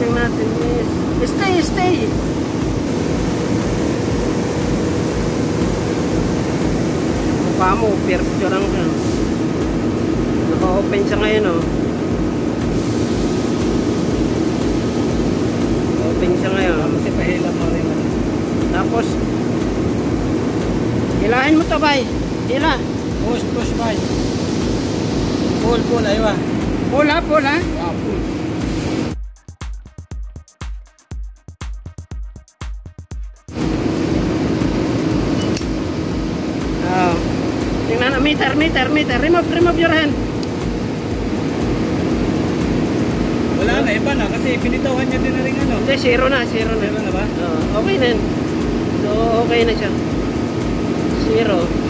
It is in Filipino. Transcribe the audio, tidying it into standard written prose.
lang natin is stay. Mukha mo, picture lang ka. Naka-open siya ngayon, oh. Open siya ngayon. Kasi pahila mo rin. Tapos, hilahin mo to, bay. Hila. Push, bay. Pull, aywa. Pull, ha? Pull. Oh. Tingnan na, meter. Remove your hand. Wala na, iba na. Kasi pinitawan niya din na rin ano. Hindi, zero na. Meron na ba? Okay na yun. So, okay na siya. Zero.